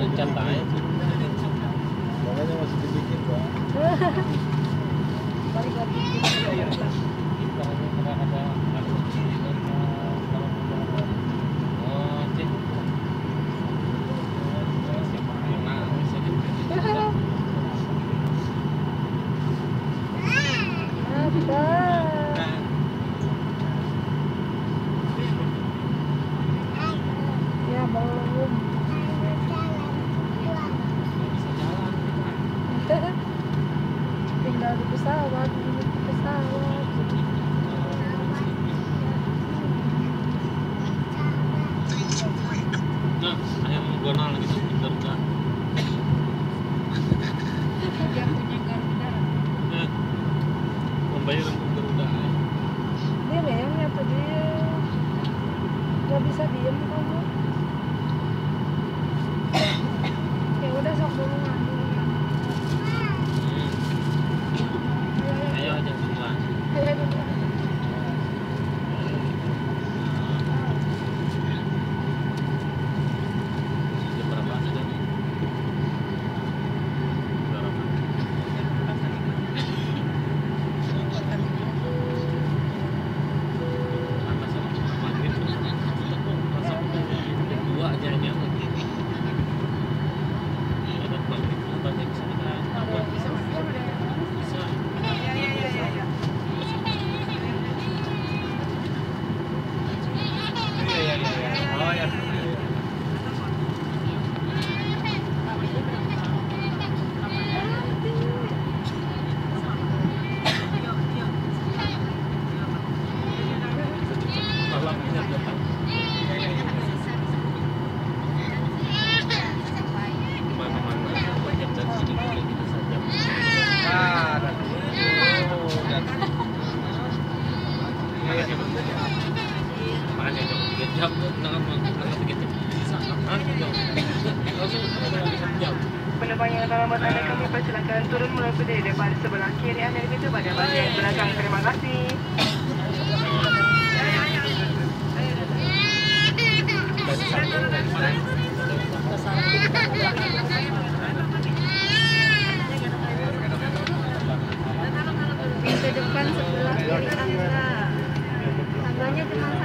cat aja sih. Makanya masih dibikin Pak. Balik lagi ya belum. Tinggal di pesawat, duduk di pesawat. Nah, ayam gonal gitu pintar enggak? Dia punya Garuda. Membayar untuk Garuda. Dia neng apa dia? Gak bisa diem kamu. Ya udah sok dulu mandi. Ayo aja duluan. Ayo dulu. Jam berapa sudah? Dua aja ini aku. Ada maghrib apa aja bisa kita buat bisa. Oh ya. Malam ini dapat. Mana-mana jam dari sini kayak gitu saja. Makanya jam 3 jam tuh dengan 3 jam bisa langsung jam. Penumpang yang terlambat Anda kami persilakan turun melalui pedai depan sebelah kiri Anda itu pada bagian belakang. Terima kasih. Pintu depan sebelah kiri Anda. Tangganya cuma